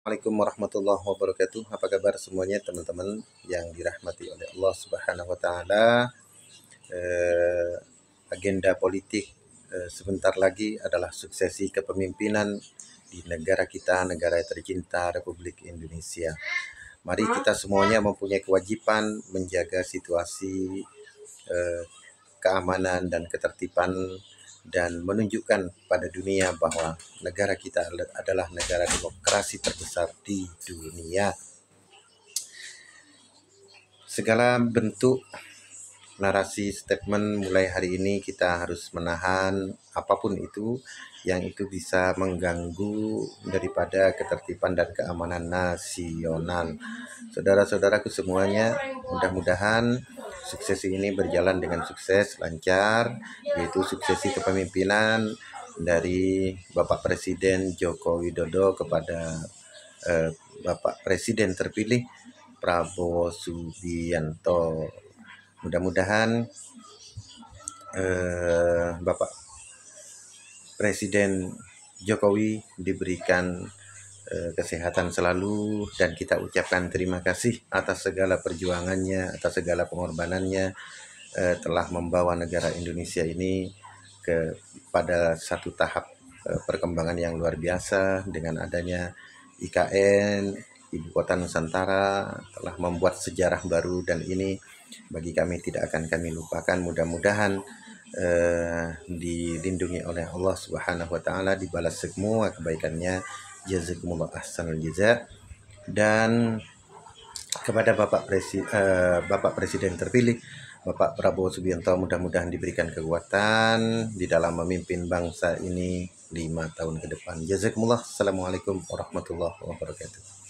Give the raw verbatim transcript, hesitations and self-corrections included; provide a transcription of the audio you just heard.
Assalamualaikum warahmatullahi wabarakatuh. Apa kabar semuanya teman-teman yang dirahmati oleh Allah Subhanahu wa taala. Eh, agenda politik eh, sebentar lagi adalah suksesi kepemimpinan di negara kita, negara tercinta Republik Indonesia. Mari kita semuanya mempunyai kewajiban menjaga situasi eh, keamanan dan ketertiban dan menunjukkan pada dunia bahwa negara kita adalah negara demokrasi terbesar di dunia. Segala bentuk narasi statement mulai hari ini kita harus menahan apapun itu yang itu bisa mengganggu daripada ketertiban dan keamanan nasional. Saudara-saudaraku semuanya, mudah-mudahan suksesi ini berjalan dengan sukses, lancar, yaitu suksesi kepemimpinan dari Bapak Presiden Joko Widodo kepada eh, Bapak Presiden terpilih Prabowo Subianto. Mudah-mudahan eh, Bapak Presiden Jokowi diberikan eh, kesehatan selalu, dan kita ucapkan terima kasih atas segala perjuangannya, atas segala pengorbanannya eh, telah membawa negara Indonesia ini ke pada satu tahap eh, perkembangan yang luar biasa dengan adanya I K N, Ibu Kota Nusantara, telah membuat sejarah baru, dan ini bagi kami tidak akan kami lupakan. Mudah-mudahan eh, dilindungi oleh Allah Subhanahu wa taala, dibalas semua kebaikannya. Jazakumullah ahsanul jaza. Dan kepada Bapak Presiden, eh, Bapak Presiden terpilih Bapak Prabowo Subianto, mudah-mudahan diberikan kekuatan di dalam memimpin bangsa ini lima tahun ke depan. Jazakumullah. Assalamualaikum warahmatullahi wabarakatuh.